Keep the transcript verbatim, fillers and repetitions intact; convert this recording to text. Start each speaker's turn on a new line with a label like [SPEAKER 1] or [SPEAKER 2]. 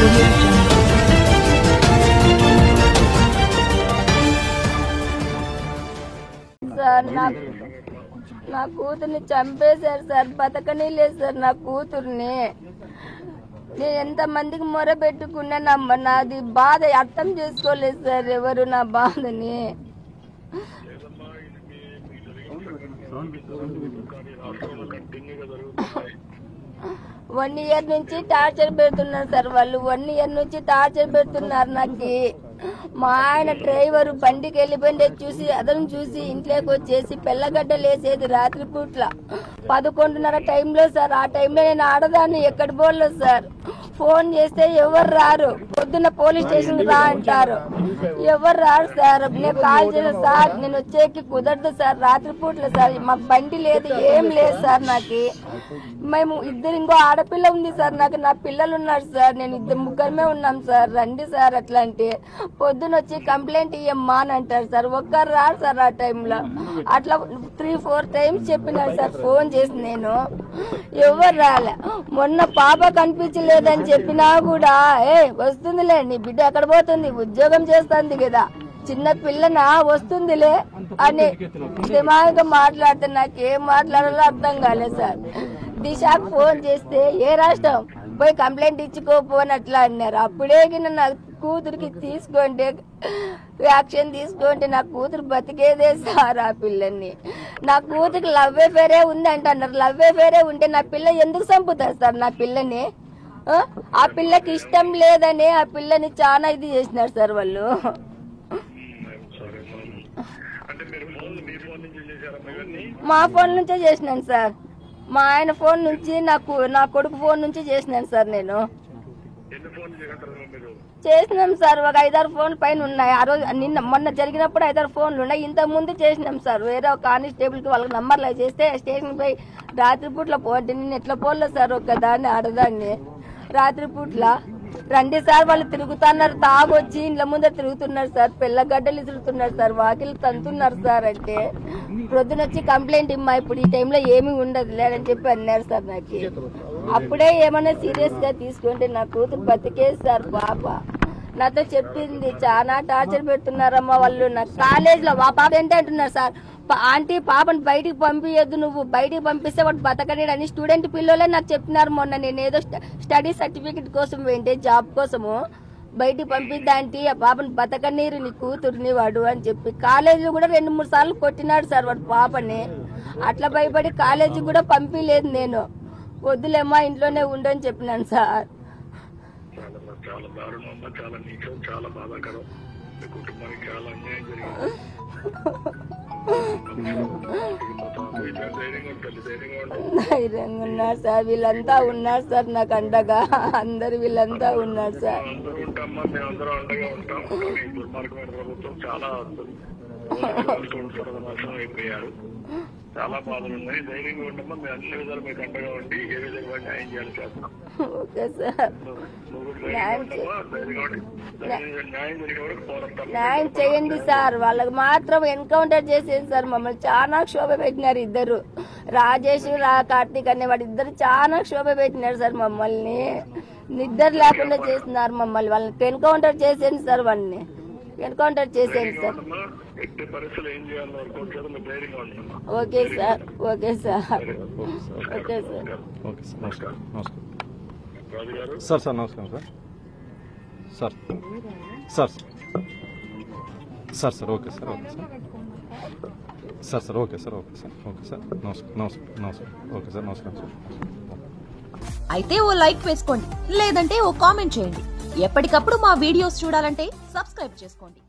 [SPEAKER 1] Sir నా కూతుర్ని చంపేశారు సార్, బతకనే లేదు సార్ నా కూతుర్ని. నేను ఎంత మందికి మొర పెట్టుకున్నా నా నాది బాధ అర్థం చేసుకోలేదు సార్ ఎవరు నా బాధని. వన్ ఇయర్ నుంచి టార్చర్ పెడుతున్నారు సార్ వాళ్ళు, వన్ ఇయర్ నుంచి టార్చర్ పెడుతున్నారు నాకు. మా ఆయన డ్రైవరు బండికి వెళ్ళిపోయింది చూసి అతను చూసి ఇంట్లోకి వచ్చేసి పెళ్ళగడ్డలు వేసేది రాత్రి పూట్ల పదకొండున్నర టైంలో సార్. ఆ టైంలో నేను ఆడదాన్ని ఎక్కడ పోలేదు సార్. ఫోన్ చేస్తే ఎవరు రారు, పొద్దున్న పోలీస్ స్టేషన్ రా అంటారు, ఎవరు రారు సార్. నేను కాల్ చేయాలి సార్, నేను వచ్చేకి కుదరదు సార్ రాత్రి పూట్ల సార్. మాకు బండి లేదు ఏం లేదు సార్. నాకు మేము ఇద్దరు, ఇంకో ఆడపిల్ల ఉంది సార్ నాకు, నా పిల్లలు ఉన్నారు సార్. నేను ఇద్దరు ముగ్గురమే ఉన్నాం సార్. రండి సార్ అట్లా అంటే పొద్దున వచ్చి కంప్లైంట్ ఇయ్యమ్మా అని అంటారు సార్. ఒక్కరు రారు సార్ ఆ టైంలో. అట్లా త్రీ ఫోర్ టైమ్స్ చెప్పినారు సార్ ఫోన్ చేసి, నేను ఎవరు రాలే. మొన్న పాప కనిపించలేదని చెప్పినా కూడా ఏ వస్తుందిలే నీ బిడ్డ ఎక్కడ పోతుంది, ఉద్యోగం చేస్తుంది కదా, చిన్న పిల్లన వస్తుందిలే అని దిమాగా మాట్లాడితే నాకు ఏం మాట్లాడాలో అర్థం కాలేదు సార్. దిశకు ఫోన్ చేస్తే ఏ రాష్ట్రం పోయి కంప్లైంట్ ఇచ్చుకోపోని అట్లా అన్నారు. అప్పుడే నా కూతురికి తీసుకోండి యాక్షన్ తీసుకుంటే నా కూతురు బతికేదే సార్. ఆ పిల్లల్ని నా కూతురికి లవ్ అఫేరే ఉంది అంటున్నారు. లవ్ అఫేరే ఉంటే నా పిల్ల ఎందుకు చంపుతారు సార్ నా పిల్లని? ఆ పిల్లకి ఇష్టం లేదని ఆ పిల్లని చాలా ఇది చేసినారు సార్ వాళ్ళు. మా ఫోన్ నుంచే చేసినాను సార్, మా ఆయన ఫోన్ నుంచి, నాకు నా కొడుకు ఫోన్ నుంచి చేసినాను సార్. నేను చేసినాం సార్, ఒక ఐదారు ఫోన్ పైన ఉన్నాయి. ఆ రోజు నిన్న మొన్న జరిగినప్పుడు ఐదారు ఫోన్లు ఉన్నాయి. ఇంత ముందు చేసినాం సార్. వేరే ఒక కానిస్టేబుల్ కి వాళ్ళకి నంబర్లు చేస్తే స్టేషన్ పై రాత్రి పూట్ల పోటీ నేను ఎట్లా పోలేదు సార్ ఒక్కదాన్ని ఆడదాన్ని. రాత్రి పూట్ల రండి సార్ వాళ్ళు తిరుగుతున్నారు, తాగొచ్చి ఇంట్లో ముందే తిరుగుతున్నారు సార్, పిల్లగడ్డలు తిరుగుతున్నారు సార్, వాకిలు తంతున్నారు సార్. అంటే ప్రొద్దునొచ్చి కంప్లైంట్ ఇమ్మా ఇప్పుడు ఈ టైంలో ఏమీ ఉండదు లేదని చెప్పి అన్నారు సార్. నాకు అప్పుడే ఏమన్నా సీరియస్ గా తీసుకుంటే నా కూతురు బతికేది సార్. పాప నాతో చెప్పింది చాలా టార్చర్ పెడుతున్నారమ్మా వాళ్ళు. నా కాలేజ్ లో ఆ పాప ఏంటి అంటున్నారు సార్, ఆంటీ పాపను బయటికి పంపించద్దు, నువ్వు బయటికి పంపిస్తే వాడు బతకనేడు అని స్టూడెంట్ పిల్లలే నాకు చెప్పినారు. మొన్న నేను ఏదో స్టడీ సర్టిఫికెట్ కోసం వెంటే జాబ్ కోసము బయటికి పంపిద్దా ఆంటీ, ఆ పాపను బతకనీరు నీ కూతురుని వాడు అని చెప్పి కాలేజీలో కూడా రెండు మూడు సార్లు కొట్టినాడు సార్ వాడు పాపని. అట్లా భయపడి కాలేజీ కూడా పంపించలేదు నేను. వద్దులేమ్మా ఇంట్లోనే ఉండని చెప్పినాను సార్.
[SPEAKER 2] చాలా దారుణం, చాలా నీచం, చాలా బాధాకరం. మీ కుటుంబానికి చాలా అన్యాయం జరిగింది.
[SPEAKER 1] ధైర్యంగా ఉన్నారు సార్, వీళ్ళంతా ఉన్నారు సార్ నాకు అండగా, అందరు వీళ్ళంతా ఉన్నారు సార్.
[SPEAKER 2] అందరూ ఉంటామా, మేము అందరం అండగా ఉంటాం. కానీ దుర్మార్గమైన ప్రభుత్వం చాలా నాశనం అయిపోయారు. చాలా బాధలు ఉన్నాయి. ధైర్యంగా ఉండమ్మా, మేము అన్ని విధాలు మీకు అండగా ఉండి ఏ విధంగా న్యాయం చేయాలి చేస్తాం.
[SPEAKER 1] ఓకే సార్, న్యాయం చేయండి సార్. వాళ్ళకి మాత్రం ఎన్కౌంటర్ చేసేది సార్. మమ్మల్ని చాలా క్షోభ పెట్టినారు ఇద్దరు, రాజేష్ రా కార్తీక్ అనే వాడు ఇద్దరు చాలా క్షోభ పెట్టినారు సార్ మమ్మల్ని. నిద్ర లేకుండా చేస్తున్నారు మమ్మల్ని. వాళ్ళని ఎన్కౌంటర్ చేసేయండి సార్, వాళ్ళని ఎన్కౌంటర్ చేసేయండి sir. Okay sir, okay sir, okay sir.
[SPEAKER 3] Sir sir నమస్కారం sir. Sir sir sir sir okay sir, okay sir sir sir okay sir, okay sir, okay sir. నమస్కారం నమస్కారం నమస్కారం ఓకే సార్, నమస్కారం sir.
[SPEAKER 4] అయితే ఓ like వేసుకోండి, లేదంటే ఓ comment చేయండి. ఎప్పటికప్పుడు మా వీడియోస్ చూడాలంటే సబ్స్క్రైబ్ చేసుకోండి.